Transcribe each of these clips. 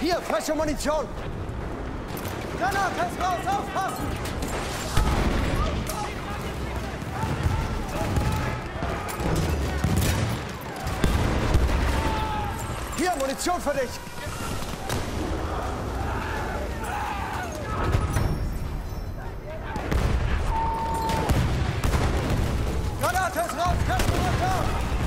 Hier, frische Munition! Granate ist raus, aufpassen! Hier, Munition für dich! Granate ist raus, Kasten runter!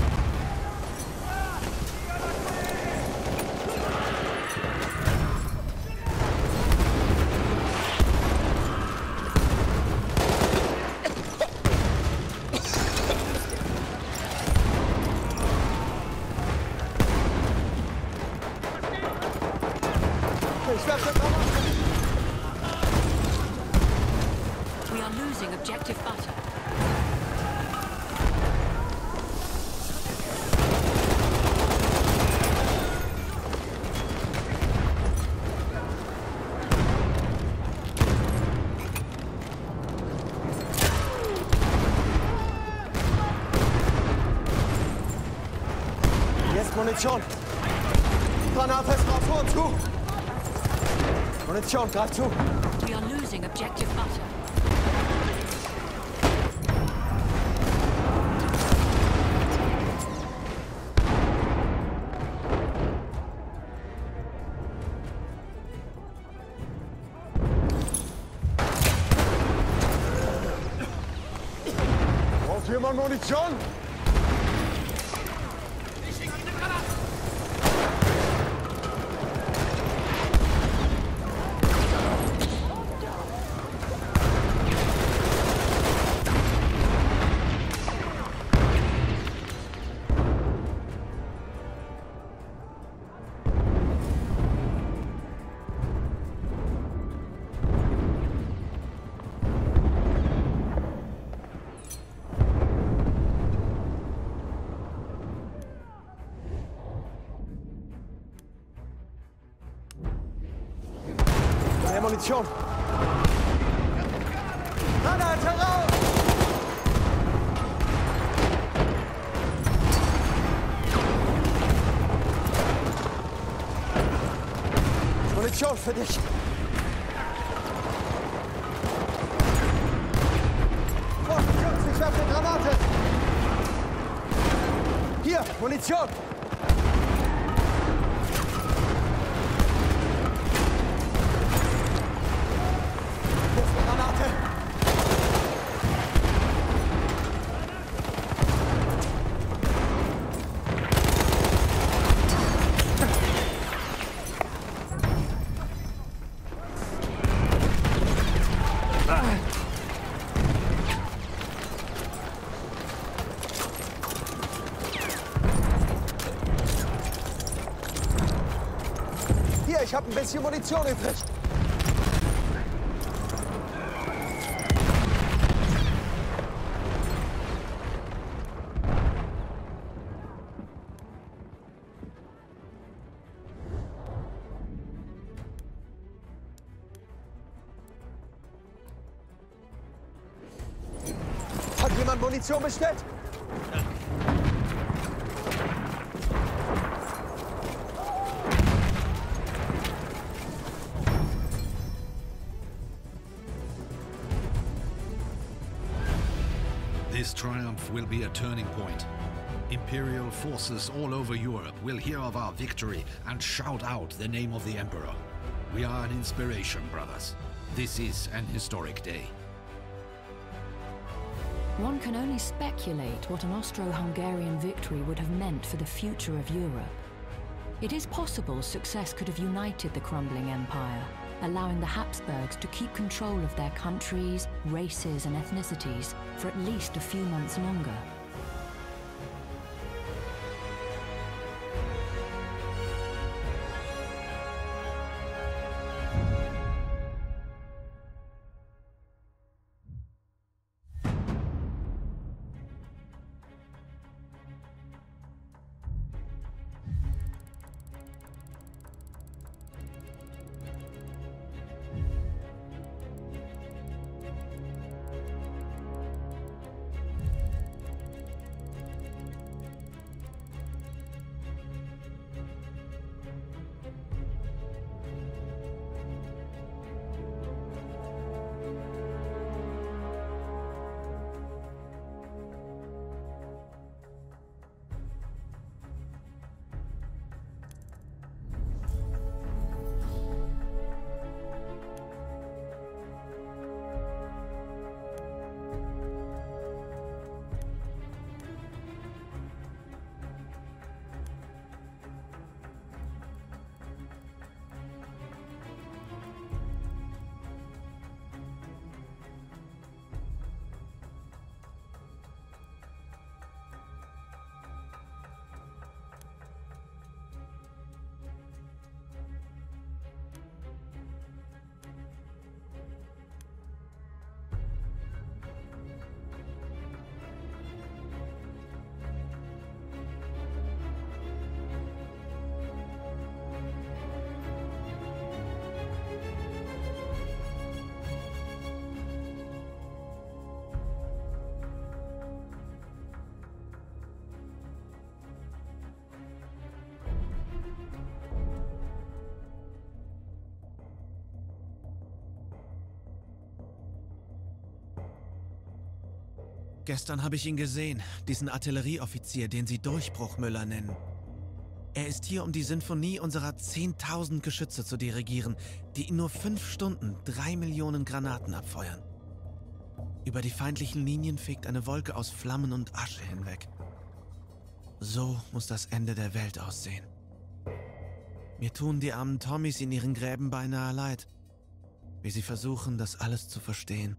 We are losing objective butter. Jetzt Munition! Granate ist raus, vor und zu! Munition, greif zu! We are losing objective butter. Braucht jemand Munition? Mehr Munition! Granate raus! Munition für dich! Vorsicht, ich werfe eine Granate! Hier, Munition! Hier, ich habe ein bisschen Munition übrig. Hat jemand Munition bestellt? This triumph will be a turning point. Imperial forces all over Europe will hear of our victory and shout out the name of the Emperor. We are an inspiration, brothers. This is an historic day. One can only speculate what an Austro-Hungarian victory would have meant for the future of Europe. It is possible success could have united the crumbling empire, allowing the Habsburgs to keep control of their countries, races and ethnicities for at least a few months longer. Gestern habe ich ihn gesehen, diesen Artillerieoffizier, den sie Durchbruchmüller nennen. Er ist hier, um die Sinfonie unserer 10.000 Geschütze zu dirigieren, die in nur 5 Stunden 3 Millionen Granaten abfeuern. Über die feindlichen Linien fegt eine Wolke aus Flammen und Asche hinweg. So muss das Ende der Welt aussehen. Mir tun die armen Tommys in ihren Gräben beinahe leid, wie sie versuchen, das alles zu verstehen.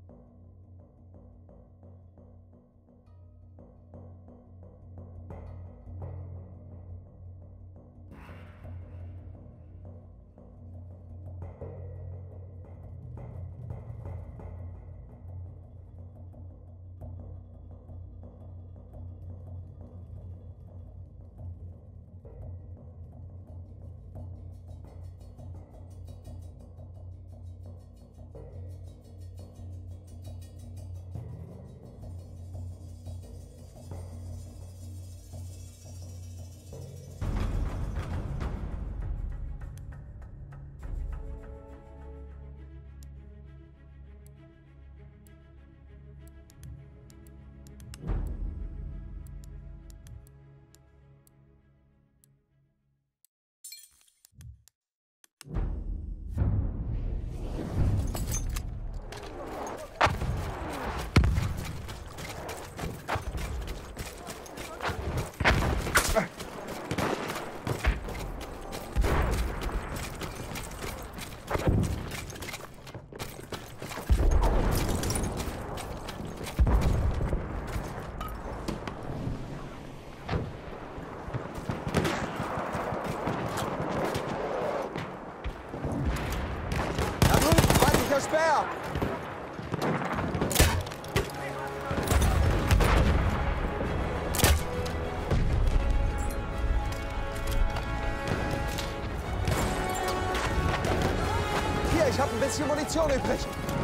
Speer! Hier, ich habe ein bisschen Munition übrig.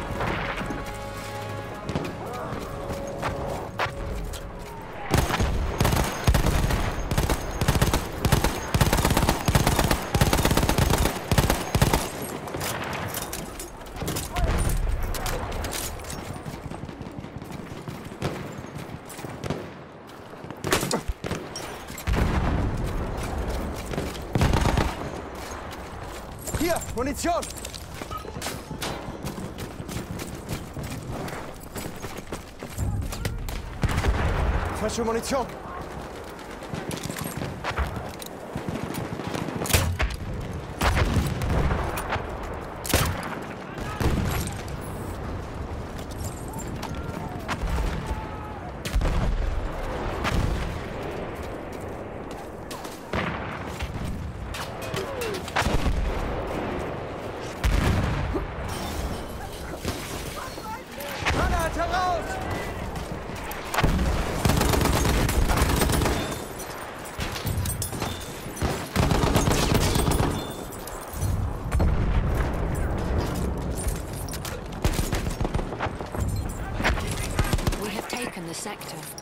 Hier, Munition! Frische Munition! The sector.